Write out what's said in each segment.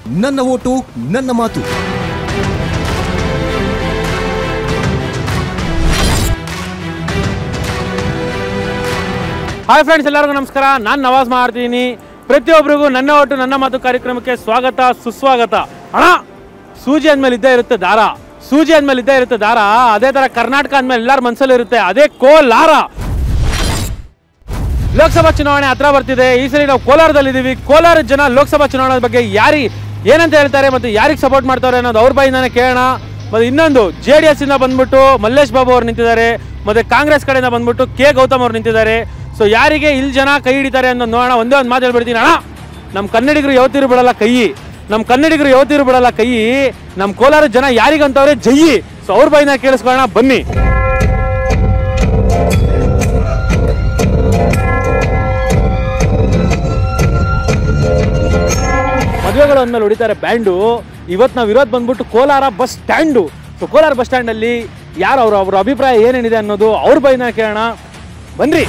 ನನ್ನ ಓಟು ನನ್ನ ಮಾತು. ಹಾಯ್ ಫ್ರೆಂಡ್ಸ್, ಎಲ್ಲರಿಗೂ ನಮಸ್ಕಾರ. ನಾನು ನವಾಜ್ ಮಾಡ್ತೀನಿ. ಪ್ರತಿಯೊಬ್ಬರಿಗೂ ನನ್ನ ಓಟು ನನ್ನ ಮಾತು ಕಾರ್ಯಕ್ರಮಕ್ಕೆ ಸ್ವಾಗತ ಸುಸ್ವಾಗತ. ಅಣ್ಣ, ಸೂಜಿ ಅಂದಮೇಲೆ ಇದ್ದೇ ಇರುತ್ತೆ ದಾರ, ಸೂಜಿ ಅಂದಮೇಲೆ ಇದ್ದೇ ಇರುತ್ತೆ ದಾರ. ಅದೇ ಥರ ಕರ್ನಾಟಕ ಅಂದಮೇಲೆ ಎಲ್ಲರ ಮನಸ್ಸಲ್ಲಿ ಇರುತ್ತೆ ಅದೇ ಕೋಲಾರ. ಲೋಕಸಭಾ ಚುನಾವಣೆ ಹತ್ರ ಬರ್ತಿದೆ. ಈ ಸರಿ ನಾವು ಕೋಲಾರದಲ್ಲಿದ್ದೀವಿ. ಕೋಲಾರ ಜನ ಲೋಕಸಭಾ ಚುನಾವಣೆ ಬಗ್ಗೆ ಏನಂತ ಹೇಳ್ತಾರೆ ಮತ್ತು ಯಾರಿಗೆ ಸಪೋರ್ಟ್ ಮಾಡ್ತಾರೆ ಅನ್ನೋದು ಅವ್ರ ಬಾಯಿಂದಾನೆ ಕೇಳೋಣ. ಮತ್ತು ಇನ್ನೊಂದು JDS ಇಂದ ಬಂದ್ಬಿಟ್ಟು ಮಲ್ಲೇಶ್ ಬಾಬು ಅವರು ನಿಂತಿದ್ದಾರೆ, ಮತ್ತು ಕಾಂಗ್ರೆಸ್ ಕಡೆಯಿಂದ ಬಂದ್ಬಿಟ್ಟು ಕೆ ಗೌತಮ್ ಅವರು ನಿಂತಿದ್ದಾರೆ. ಸೊ ಯಾರಿಗೆ ಇಲ್ಲಿ ಜನ ಕೈ ಹಿಡಿತಾರೆ ಅನ್ನೋದು ನೋಡೋಣ. ಒಂದೇ ಒಂದು ಮಾತು ಹೇಳ್ಬಿಡ್ತೀನಿ ಅಣ್ಣ, ನಮ್ಮ ಕನ್ನಡಿಗರು ಯಾವತ್ತಿರು ಬಿಡಲ್ಲ ಕೈ, ನಮ್ಮ ಕನ್ನಡಿಗರು ಯಾವತ್ತಿರು ಬಿಡಲ್ಲ ಕೈ. ನಮ್ಮ ಕೋಲಾರ ಜನ ಯಾರಿಗಂತವ್ರೆ ಜೈ. ಸೊ ಅವ್ರ ಬಾಯಿನ ಕೇಳಿಸ್ಕೊಳ್ಳೋಣ ಬನ್ನಿ. ಮದುವೆಗಳು ಅಂದಮೇಲೆ ಹೊಡಿತಾರೆ ಬ್ಯಾಂಡು. ಇವತ್ತು ನಾವು ಇರೋದು ಬಂದ್ಬಿಟ್ಟು Kolar bus stand. So Kolar bus ಸ್ಟ್ಯಾಂಡಲ್ಲಿ ಯಾರು ಅವ್ರ ಅಭಿಪ್ರಾಯ ಏನೇನಿದೆ ಅನ್ನೋದು ಅವ್ರ ಬಾಯಿನ ಕೇಳೋಣ ಬನ್ರಿ.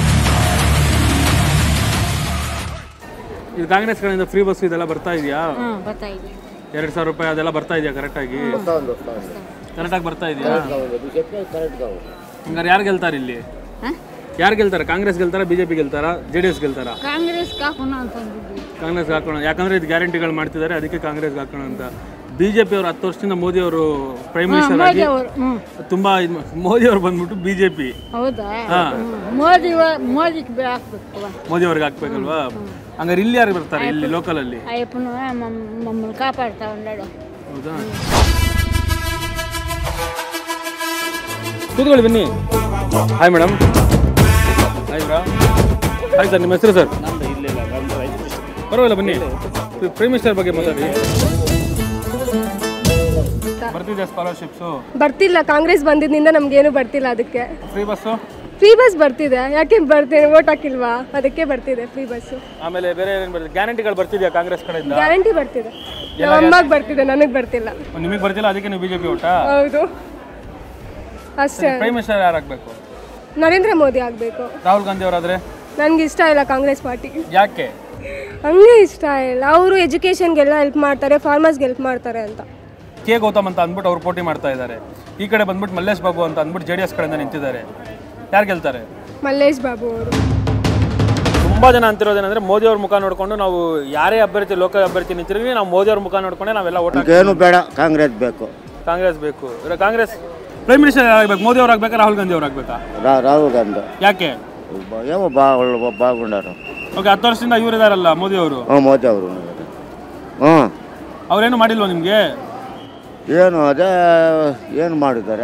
ಇದು ಕಾಂಗ್ರೆಸ್ ಕಡೆಯಿಂದ ಫ್ರೀ ಬಸ್ ಇದೆಲ್ಲ ಬರ್ತಾ ಇದೆಯಾ? 2,000 ರೂಪಾಯಿ ಅದೆಲ್ಲ ಬರ್ತಾ ಇದೆಯಾ? ಕರೆಕ್ಟಾಗಿ ಬರ್ತಾ ಇದೆಯಾ? ಹಂಗಾರೆ ಯಾರು ಗೆಲ್ತಾರೆ ಇಲ್ಲಿ? ಯಾರು ಗೆಲ್ತಾರೆ? ಕಾಂಗ್ರೆಸ್ ಗೆಲ್ತಾರ, ಬಿಜೆಪಿ ಗೆಲ್ತಾರ, JDS ಗೆಲ್ತಾರ? ಕಾಂಗ್ರೆಸ್ ಹಾಕೋಣ. ಯಾಕಂದ್ರೆ ಇದು ಗ್ಯಾರಂಟಿಗಳು ಮಾಡ್ತಿದ್ದಾರೆ, ಅದಕ್ಕೆ ಕಾಂಗ್ರೆಸ್ ಹಾಕೋಣ ಅಂತ. ಬಿಜೆಪಿ ಅವರು 10 ವರ್ಷದಿಂದ ಮೋದಿ ಅವರು ಪ್ರೈಮ್ ಮಿನಿಸ್ಟರ್ ಆಗಿ ತುಂಬಾ ಮೋದಿ ಅವರು ಬಂದ್ಬಿಟ್ಟು ಬಿಜೆಪಿ ಮೋದಿ ಅವ್ರಿಗೆ ಹಾಕ್ಬೇಕಲ್ವಾ? ಹಂಗಾರೆ ಇಲ್ಲಿ ಯಾರು ಬರ್ತಾರೆ? ಇಲ್ಲಿ ಲೋಕಲ್ ಅಲ್ಲಿ ಹೌದಾ? ಕೂತ್ಕೊಳ್ಳಿ ಬನ್ನಿ. Hi madam. Hi bro. Hi sir, ನಿಮ್ಮ ಹೆಸರು ಸರ್? ಪರವಾಗಿಲ್ಲ ಬನ್ನಿ. ಪ್ರೈಮ್ ಮಿನಿಸ್ಟರ್ ಬಗ್ಗೆ ಮಾತಾಡಿ. ಬರ್ತಿದೆ ಸ್ಕಾಲರ್ಶಿಪ್ಸು? ಬರ್ತಿಲ್ಲ. ಕಾಂಗ್ರೆಸ್ ಬಂದಿದ್ದಿಂದ ನಮ್ಗೇನು ಬರ್ತಿಲ್ಲ. ಅದಕ್ಕೆ ಫ್ರೀ ಬಸ್ ಬರ್ತಿದೆ. ಯಾಕೆ ಬರ್ತೀನಿ? ವೋಟ್ ಹಾಕಿಲ್ವಾ? ಅದಕ್ಕೆ ಬರ್ತಿದೆ ಫ್ರೀ ಬಸ್. ಆಮೇಲೆ ಬೇರೆ ಏನೇನು ಬರ್ತಿದೆ? ಗ್ಯಾರಂಟಿಗಳು ಬರ್ತಿದೆಯಾ ಕಾಂಗ್ರೆಸ್ ಕಡೆಯಿಂದ? ಗ್ಯಾರಂಟಿ ಬರ್ತಿದೆ. ಅಮ್ಮಗೆ ಬರ್ತಿದೆ, ನನಗೆ ಬರ್ತಿಲ್ಲ. ನಿಮಗೆ ಬರ್ತಿಲ್ಲ, ಅದಕ್ಕೆ ನೀವು ಬಿಜೆಪಿ ಓಟಾ? ಹೌದು, ಅಷ್ಟೇ. ಪ್ರೈಮ್ ಮಿನಿಸ್ಟರ್ ಯಾರು ಆಗಬೇಕು? ನರೇಂದ್ರ ಮೋದಿ ಆಗಬೇಕು. ರಾಹುಲ್ ಗಾಂಧಿ ಅವರಾದ್ರೆ? ನನಗೆ ಇಷ್ಟ ಇಲ್ಲ ಕಾಂಗ್ರೆಸ್ ಪಾರ್ಟಿ. ಯಾಕೆ? ಹಂಗೆ ಇಷ್ಟ ಇಲ್ಲ. ಅವರು ಎಜುಕೇಷನ್ಗೆಲ್ಲ ಹೆಲ್ಪ್ ಮಾಡ್ತಾರೆ, ಫಾರ್ಮರ್ಸ್ಗೆ ಹೆಲ್ಪ್ ಮಾಡ್ತಾರೆ ಅಂತ. ಕೆ ಗೌತಮ್ ಅಂತ ಅಂದ್ಬಿಟ್ಟು ಅವ್ರು ಪೋಟಿ ಮಾಡ್ತಾ ಇದ್ದಾರೆ. ಈ ಕಡೆ ಬಂದ್ಬಿಟ್ಟು ಮಲ್ಲೇಶ್ ಬಾಬು ಅಂತ ಅಂದ್ಬಿಟ್ಟು JDS ಕಡೆಯಿಂದ ನಿಂತಿದ್ದಾರೆ. ಯಾರು ಗೆಲ್ತಾರೆ? ಮಲ್ಲೇಶ್ ಬಾಬು ಅವರು. ತುಂಬ ಜನ ಅಂತಿರೋದೇನೆಂದರೆ ಮೋದಿ ಅವ್ರ ಮುಖ ನೋಡಿಕೊಂಡು ನಾವು ಯಾರೇ ಅಭ್ಯರ್ಥಿ ಲೋಕಲ್ ಅಭ್ಯರ್ಥಿ ನಿಂತಿರ್ವಿ, ನಾವು ಮೋದಿ ಅವ್ರ ಮುಖ ನೋಡ್ಕೊಂಡೆ ನಾವೆಲ್ಲ ಓಟ್ ಹಾಕಿ. ಏನು ಬೇಡ, ಕಾಂಗ್ರೆಸ್ ಬೇಕು. ಕಾಂಗ್ರೆಸ್ ಪ್ರೈಮ್ ಮಿನಿಸ್ಟರ್ ಆಗಬೇಕು. ಮೋದಿ ಅವ್ರು ಆಗಬೇಕಾ, ರಾಹುಲ್ ಗಾಂಧಿ ಅವ್ರು ಆಗಬೇಕಾ? ರಾಹುಲ್ ಗಾಂಧಿ. ಯಾಕೆ? ಏನೋ ಬಾಗುಂಡಾರು. ಓಕೆ, 10 ವರ್ಷದಿಂದ ಇವ್ರು ಇದಾರಲ್ಲ ಮೋದಿ ಅವರು. ಮೋದಿ ಅವರು. ಅವ್ರೇನು ಮಾಡಿಲ್ವ ನಿಮಗೆ? ಏನು ಅದೇ ಏನು ಮಾಡಿದ್ದಾರೆ?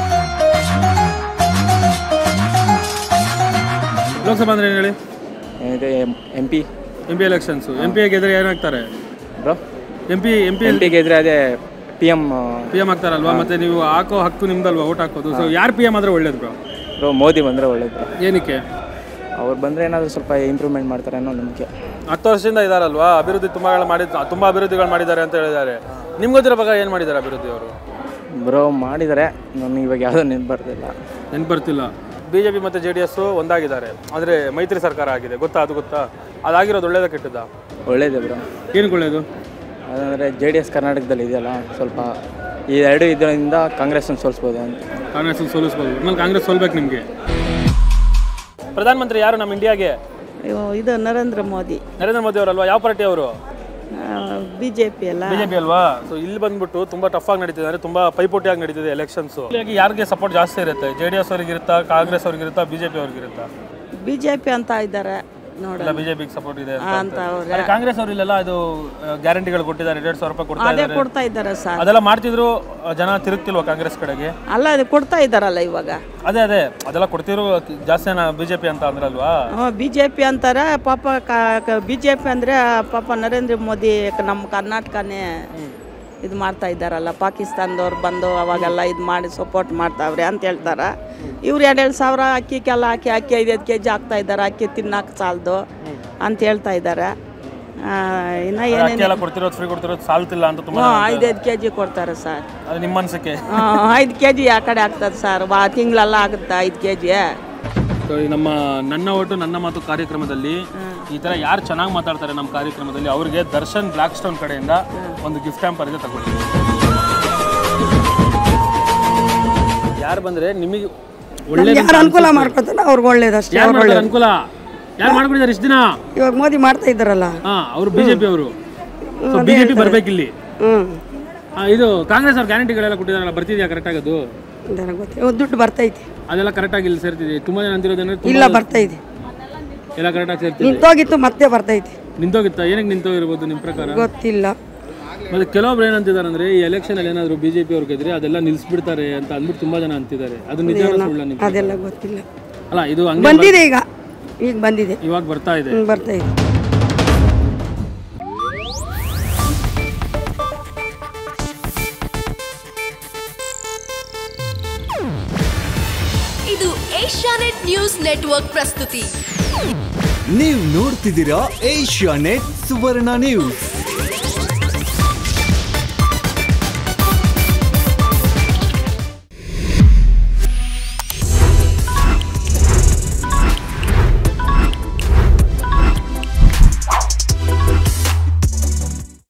ಲೋಕಸಭಾ ಅಂದ್ರೆ ಏನು ಹೇಳಿ? MP elections. MP ಗೆದ್ರೆ ಏನಾಗ್ತಾರೆ ಬ್ರೋ? MP ಗೆದ್ರೆ ಅದೇ PM ಆಗ್ತಾರಲ್ವಾ? ಮತ್ತೆ ನೀವು ಹಾಕೋ ಹಕ್ಕು ನಿಮ್ದಲ್ವಾ ಓಟ್ ಹಾಕೋದು? ಸೊ ಯಾರು PM ಆದ್ರೆ ಒಳ್ಳೇದು ಬ್ರೋ? ಮೋದಿ ಬಂದರೆ ಒಳ್ಳೇದು. ಏನಕ್ಕೆ? ಅವ್ರು ಬಂದರೆ ಏನಾದರೂ ಸ್ವಲ್ಪ ಇಂಪ್ರೂವ್ಮೆಂಟ್ ಮಾಡ್ತಾರೆ ಅನ್ನೋ ನಂಬಿಕೆ. 10 ವರ್ಷದಿಂದ ಇದಾರಲ್ವಾ, ಅಭಿವೃದ್ಧಿ ತುಂಬ ಅಭಿವೃದ್ಧಿಗಳು ಮಾಡಿದ್ದಾರೆ ಅಂತ ಹೇಳಿದ್ದಾರೆ. ನಿಮ್ಗೆ ಗೊತ್ತಿರೋ ಬಗ್ಗೆ ಏನು ಮಾಡಿದ್ದಾರೆ ಅಭಿವೃದ್ಧಿ ಅವರು? ಬ್ರೋ ಮಾಡಿದ್ದಾರೆ, ನನಗೆ ಇವಾಗ ಯಾವುದೋ ನೆನಪು ಬರ್ತಿಲ್ಲ. BJP ಮತ್ತು JDS ಒಂದಾಗಿದ್ದಾರೆ, ಆದರೆ ಮೈತ್ರಿ ಸರ್ಕಾರ ಆಗಿದೆ. ಅದು ಗೊತ್ತಾ? ಅದಾಗಿರೋದು ಒಳ್ಳೇದ ಕೆಟ್ಟದ? ಒಳ್ಳೇದೇ ಬ್ರೋ. ಏನಕ್ಕೆ ಒಳ್ಳೇದು? ಅದಂದರೆ JDS ಕರ್ನಾಟಕದಲ್ಲಿ ಇದೆಯಲ್ಲ, ಸ್ವಲ್ಪ ಈ ಎರಡು ಇದರಿಂದ ಕಾಂಗ್ರೆಸ್ನ ಸೋಲಿಸ್ಬೋದು ಅಂತ. ಸೋಲಿಸ್ಬೋದು. ಆಮೇಲೆ ಕಾಂಗ್ರೆಸ್ ಸೋಲ್ಬೇಕು ನಿಮಗೆ. ಪ್ರಧಾನಮಂತ್ರಿ ಯಾರು ನಮ್ಮ ಇಂಡಿಯಾಗೆ? ಇದು ನರೇಂದ್ರ ಮೋದಿ ಅವರಲ್ವಾ? ಯಾವ ಪಾರ್ಟಿ ಅವರು? ಬಿಜೆಪಿ ಅಲ್ವಾ? ಸೊ ಇಲ್ಲಿ ಬಂದ್ಬಿಟ್ಟು ತುಂಬಾ ಟಫ್ ಆಗಿ ನಡೀತಿದೆ, ಅಂದ್ರೆ ತುಂಬಾ ಪೈಪೋಟಿಯಾಗಿ ನಡೀತಿದೆ ಎಲೆಕ್ಷನ್ಸ್. ಯಾರಿಗೆ ಸಪೋರ್ಟ್ ಜಾಸ್ತಿ ಇರುತ್ತೆ? JDS ಅವ್ರಿಗೆ ಇರುತ್ತಾ, ಕಾಂಗ್ರೆಸ್ ಅವ್ರಿಗೆ ಇರುತ್ತಾ, BJP ಅವ್ರಿಗೆ ಇರುತ್ತಾ? ಬಿಜೆಪಿ ಅಂತ ಇದ್ದಾರೆ ನೋಡಿ. ಬಿಜೆಪಿಗೆ ಸಪೋರ್ಟ್ ಇದೆ ಅಂತ. ಕಾಂಗ್ರೆಸ್ ಅವರು ಇಲ್ಲೆಲ್ಲ ಇದು ಗ್ಯಾರಂಟಿಗಳು ಕೊಟ್ಟಿದ್ದಾರೆ, 2,000 ರೂಪಾಯಿ ಕೊಡ್ತಾ ಇದ್ದಾರೆ ಸರ್. ಅದೆಲ್ಲ ಮಾಡ್ತಿದ್ರು, ಜನ ತಿರುಗ್ತಿಲ್ವಾ ಕಾಂಗ್ರೆಸ್ ಕಡೆಗೆ? ಅಲ್ಲ, ಅದು ಕೊಡ್ತಾ ಇದ್ದಾರಲ್ಲ ಇವಾಗ. ಅದೇ ಅದೆಲ್ಲ ಕೊಡ್ತಿರೋ ಜಾಸ್ತಿ BJP ಅಂತ ಅಂದ್ರಲ್ವಾ? ಬಿಜೆಪಿ ಅಂತಾರೆ ಪಾಪ. ಬಿಜೆಪಿ ಅಂದ್ರೆ ಪಾಪ ನರೇಂದ್ರ ಮೋದಿ ನಮ್ಮ ಕರ್ನಾಟಕನೇ ಇದು ಮಾಡ್ತಾ ಇದ್ದಾರಲ್ಲ. ಪಾಕಿಸ್ತಾನದವ್ರು ಬಂದು ಅವಾಗೆಲ್ಲ ಇದು ಮಾಡಿ ಸಪೋರ್ಟ್ ಮಾಡ್ತಾವ್ರೆ ಅಂತ ಹೇಳ್ತಾರೆ. ಇವ್ರು 2,000 ಸಾವಿರ ಅಕ್ಕಿಗೆಲ್ಲ ಹಾಕಿ 5 kg ಹಾಕ್ತಾ ಇದ್ದಾರೆ. ಅಕ್ಕಿ ತಿನ್ನಕ್ಕೆ ಸಾಲದು ಅಂತ ಹೇಳ್ತಾ ಇದ್ದಾರೆ. ಇನ್ನು ಏನೇನು ಕೊಡ್ತಿರೋದು ಫ್ರೀ ಕೊಡ್ತಿರೋದು ಸಾಲ್ತಿಲ್ಲ ಅಂತ ತುಂಬ 5 kg ಕೊಡ್ತಾರೆ ಸರ್. ಅದು ನಿಮ್ಮ ಅನ್ಸಕ್ಕೆ? 5 kg ಆ ಕಡೆ ಆಗ್ತದೆ ಸರ್. ತಿಂಗಳೆಲ್ಲ ಆಗುತ್ತೆ 5 kg. ನಮ್ಮ ನನ್ನ ಓಟು ನನ್ನ ಮಾತು ಕಾರ್ಯಕ್ರಮದಲ್ಲಿ ಈ ಥರ ಯಾರು ಚೆನ್ನಾಗಿ ಮಾತಾಡ್ತಾರೆ ನಮ್ಮ ಕಾರ್ಯಕ್ರಮದಲ್ಲಿ ಅವ್ರಿಗೆ ದರ್ಶನ್ ಬ್ಲ್ಯಾಕ್ ಸ್ಟೋನ್ ಕಡೆಯಿಂದ ಒಂದು ಗಿಫ್ಟ್ ಹ್ಯಾಂಪರ್ ಇದೆ ತಗೊಳ್ಳಿ. ಯಾರು ಬಂದರೆ ನಿಮಗೆ ಒಳ್ಳೆ ಅನುಕೂಲ ಮಾಡ್ಕೊತಾನೆ ಅವ್ರಿಗೆ ಒಳ್ಳೇದಷ್ಟೇ. ಅನುಕೂಲ ಯಾರು ಮಾಡ್ಕೊಂಡಿದ್ದಾರೆ ಇಷ್ಟು ದಿನ? ಇವಾಗ ಮೋದಿ ಮಾಡ್ತಾ ಇದ್ದಾರಲ್ಲ, ಅವರು ಬಿಜೆಪಿ ಅವರು. ಬಿಜೆಪಿ ಬರ್ಬೇಕಿಲ್ಲಿ. ಇದು ಕಾಂಗ್ರೆಸ್ ಅವ್ರ ಗ್ಯಾರಂಟಿಗಳೆಲ್ಲ ಕೊಟ್ಟಿದಾರಲ್ಲ, ಬರ್ತಿದ್ಯಾ ಕರೆಕ್ಟಾಗಿ? ಅದು ಗೊತ್ತಿಲ್ಲ, ದುಡ್ಡು ಬರ್ತೈತಿ, ಅದೆಲ್ಲ ಕರೆಕ್ಟಾಗಿ ಇಲ್ಲಿ ಸೇರ್ತಿದೆ. ತುಂಬಾ ಜನ ಅಂತಿರೋದಂದ್ರೆ ಇಲ್ಲ ಬರ್ತಾ ಇದೆ, ಎಲ್ಲ ಕರೆಕ್ಟಾಗಿ ಸೇರ್ತಿದೆ. ನಿಂತೋಗಿತ್ತು ಮತ್ತೆ ಬರ್ತೈತಿ. ನಿಂತೋಗಿತ್ತಾ? ಏನಕ್ಕೆ ನಿಂತೋಗಿರ್ಬೋದು ನಿಮ್ಮ ಪ್ರಕಾರ? ಗೊತ್ತಿಲ್ಲ. ಮತ್ತೆ ಕೆಲವೊಬ್ರು ಏನಂತಿದ್ದಾರೆ ಅಂದ್ರೆ ಈ ಎಲೆಕ್ಷನ್ ಅಲ್ಲಿ ಏನಾದ್ರು ಬಿಜೆಪಿ ಅವ್ರು ಗೆದ್ರೆ ಅದೆಲ್ಲ ನಿಲ್ಸ್ಬಿಡ್ತಾರೆ ಅಂತ ಅಂದ್ಬಿಟ್ಟು ತುಂಬಾ ಜನ ಅಂತಿದ್ದಾರೆ. ಅದು ನಿಜ ಸುಳ್ಳ? ಅದೆಲ್ಲ ಗೊತ್ತಿಲ್ಲ. ಅಲ್ಲ ಇದು ಬಂದಿದೆ, ಈಗ ಬಂದಿದೆ, ಇವಾಗ ಬರ್ತಾ ಇದೆ. ಬರ್ತಾ ಇದೆ. ಇದು ಏಷ್ಯಾನೆಟ್ ನ್ಯೂಸ್ ನೆಟ್ವರ್ಕ್ ಪ್ರಸ್ತುತಿ. ನೀವು ನೋಡ್ತಿದ್ದೀರಾ ಏಷ್ಯಾನೆಟ್ ಸುವರ್ಣ ನ್ಯೂಸ್.